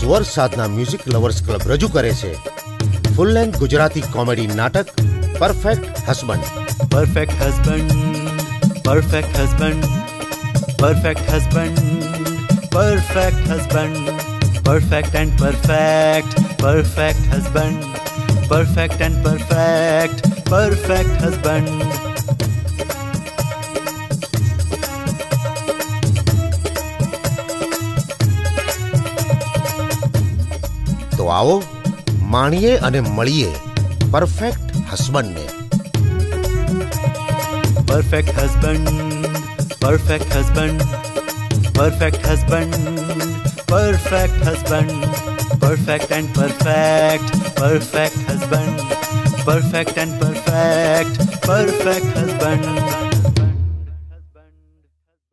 સ્વર સાધના music lovers club રજૂ કરે છે ફૂલ લેન્થ ગુજરાતી કોમેડી નાટક perfect husband. Perfect husband, perfect husband, perfect husband, perfect husband, perfect and perfect, perfect husband, perfect and perfect, perfect husband. તો આવો માણીએ અને મળીએ પરફેક્ટ હસબન્ડને. Perfect husband, perfect husband, perfect husband, perfect husband, perfect and perfect, perfect husband, perfect and perfect, perfect husband.